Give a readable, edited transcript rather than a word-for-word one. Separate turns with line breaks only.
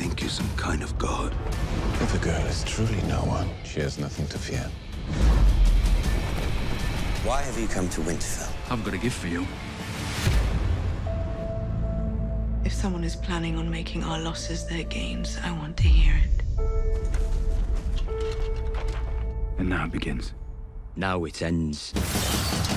think you're some kind of god.
If a girl is truly no one, she has nothing to fear.
Why have you come to Winterfell?
I've got a gift for you.
If someone is planning on making our losses their gains, I want to hear it.
And now it begins.
Now it ends.